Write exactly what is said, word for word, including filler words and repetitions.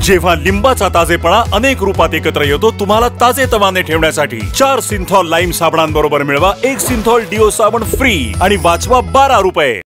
जेव्हा लिंबाचा ताजेपणा अनेक रूपात एकत्र येतो तुम्हाला ताजे तवाने ठेवण्यासाठी चार सिंथॉल लाईम साबणांबरोबर मिळवा एक सिंथॉल डिओ साबण फ्री आणि वाचवा बारा रुपये।